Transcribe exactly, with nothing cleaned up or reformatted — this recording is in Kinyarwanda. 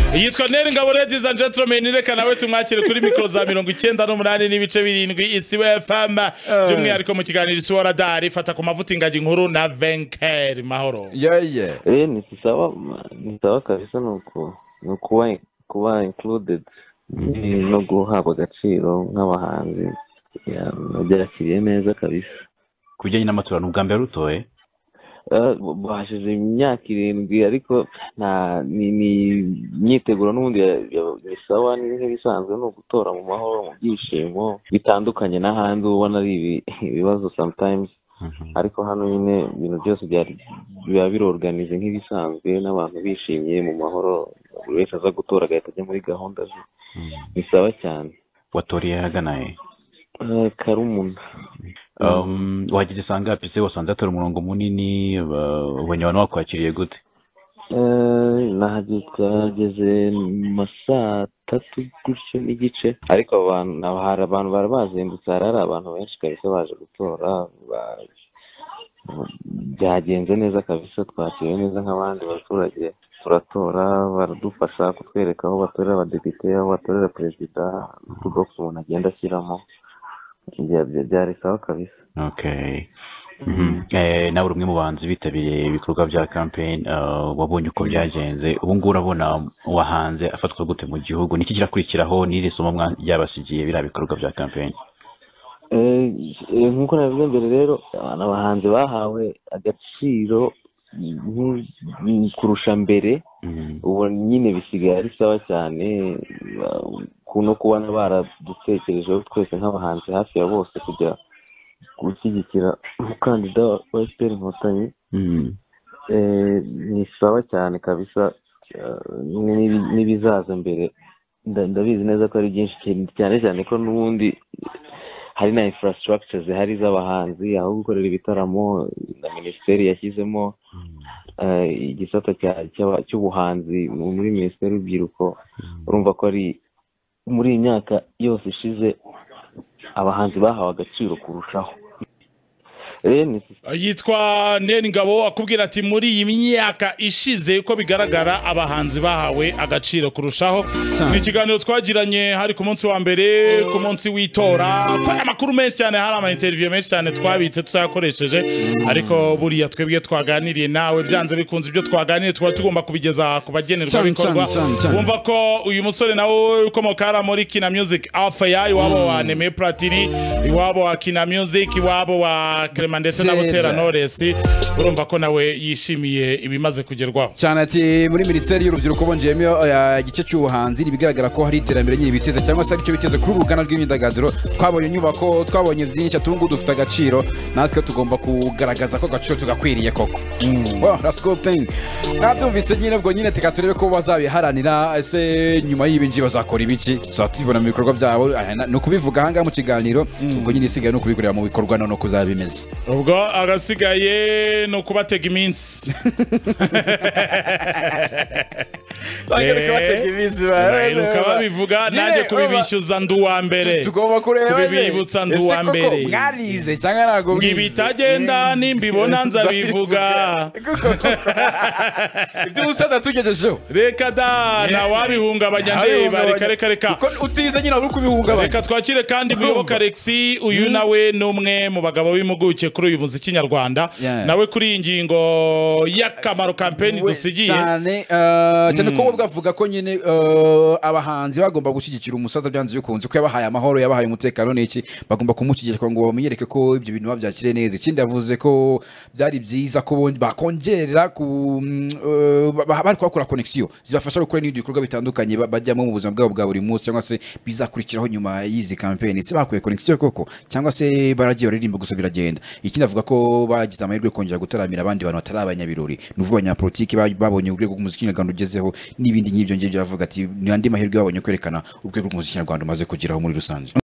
Yitwa Nelly Ngabo, ladies and gentlemen, reka nawe tumwakire kuri mikro za mirongo icyenda n'umunani n'ibice birindwi ISIBO F M by'umwihariko mu kiganiro isi radari fata ku mavuta ingagi inkuru na Venker mahoro. Yeah yeah. Eh ni sawa ni sawa kabisa nuko no kuba kuba included no guhabwa agaciro nk'abahanzi ya byarakiriye neza kabisa. Kujyanye n'amatora n'ubwa mbere rutoye bashije imyaka irindwi ariko nta ni myiteguro n'ubundi bisawa n'ibintu bisanzwe no gutora mu mahoro mu byishimo bitandukanye n'ahandi ubona ari ibibazo sometimes ariko hano nyine ibintu byose biba birorganize nk'ibisanzwe n'abantu bishimye mu mahoro buri wese aza gutora agahita ajya muri gahunda ze bisawa cyane. Watoriye haganaye Karumuna um wagize sanga pise wasanze atora umurongo munini ubonye abantu bakwakiriye gute? Eh nahageze masa tatu gutyo n'igice ariko abantu hari abantu barabazengutse hari abantu benshi kabisa baje gutora byagenze neza kabisa twakiriye neza nk'abandi baturage turatora baradufasha kutwereka aho batorera abadepite aho batorera perezida n'utubox umuntu agenda ashyiramo byari sawa kabisa. Okay. Mhm. Eh nawe rumwe mu banzi bitabiriye ibikorwa bya campaign wabonye uko byagenze ubu ngura urabona wahanze afatwa gute mu gihugu niki kirakurikiraho n'iri somo ryabasigiye bira bikorwa bya campaign? Eh nkuko navuze mbere rero abahanzi bahawe agaciro kurusha mbere ubu nyine bisigaye ari sawa cyane kuno kubana baradutekerejeho twese nk'abahanzi hafi ya bose kujya gushyigikira umukandida wa F P R Inkotanyi. Ni sawa cyane kabisa n'ibizaza mbere ndabizi neza ko ari byinshi cyane cyane ko n'ubundi hari na infrastructure zihari z'abahanzi aho gukorera ibitaramo na minisiteri yashyizemo igisata cy'ubuhanzi muri minisiteri y'urubyiruko. Urumva ko ari muri imyaka yose ishize abahanzi bahawe agaciro kurushaho. Yitwa Nelly Ngabo akubwira ati muri iyi myaka ishize uko bigaragara abahanzi bahawe agaciro kurushaho. Ni ikiganiro twagiranye hari ku munsi wa mbere ku munsi w'itora kwa amakuru menshi cyane hari ama interview menshi cyane twabitse tusakoresheje ariko buriya twebwe twaganiriye nawe byanze bikunze ibyo twaganiriye twa tugomba kubigeza ku bagenerwa bikorwa. Wumva ko uyu musore nawe ukomoka muri Kina Music Alpha yayo wabo wa Neme Platini iwabo wa Kina Music iwabo wa ndetse n'abutera Knowless urumva ko nawe yishimiye ibimaze kugerwaho cyane ati muri minisiteri y'urubyiruko bonjeyemo igice cy'ubuhanzi bigaragara ko hari iterambere nyibiteze cyangwa se aricyo biteze kuri urugana rw'imyidagaduro. Twabonye inyubako twabonye byinshi atungu dufite agaciro natwe tugomba kugaragaza ko agaciro tugakwiriye koko. Wow, that's good thing. Natumvise nyine bwo nyine tika turebe ko bazabiharanira ese nyuma y'ibinji bazakora ibiki tuzatibona mu bikorwa byabo no kubivuga hanga mu kiganiro ubwo nyine isigaye no kubikorera mu bikorwa no kuzabimeze ubwo agasigaye no kubatega iminsi bagere kubatega iminsi baheruka babivuga nanjye kubibishyuza nduwa mbere tugomba kureba kubibibutsa nduwa mbere mwarize cyangwa nago ngibitagenda nimbibona nzabivuga ibyo musaza tugejejeho reka da na wabihungabanya ndeba reka reka reka utize nyina uri kubihungabanya. Reka twakire kandi Muyoboka Alexis uyu nawe numwe mu bagabo b'imuguke kuri uyu muziki nyarwanda nawe kuri ingingo y'akamaro campaign dusigiye cyane cyane ko bwavuga ko nyine abahanzi bagomba gushyigikira umusaza byanze bikunze ko yabahaye amahoro yabahaye umutekano n'iki bagomba kumushyigikira ngo bamenyereke ko ibyo bintu babyakire neza. Ikindi yavuze ko byari byiza ko bakongerera ku bari kwakora connection zibafasha gukora n'ibindi bikorwa bitandukanye bajyamo mu buzima bwabo bwa buri munsi cyangwa se bizakurikiraho nyuma y'izi campaign itse bakuye connection koko cyangwa se baragiye baririmba gusa biragenda. Ikindi avuga ko bagize amahirwe kongera gutaramira abandi bantu batari abanyabirori n'uvuga abanyapolitiki babonye urwego rw'umuziki nyarwanda ugezeho n'ibindi nk'ibyo ngibyo bavuga ati ni andi mahirwe babonye kwerekana urwego rw'umuziki nyarwanda umaze kugeraho muri rusange.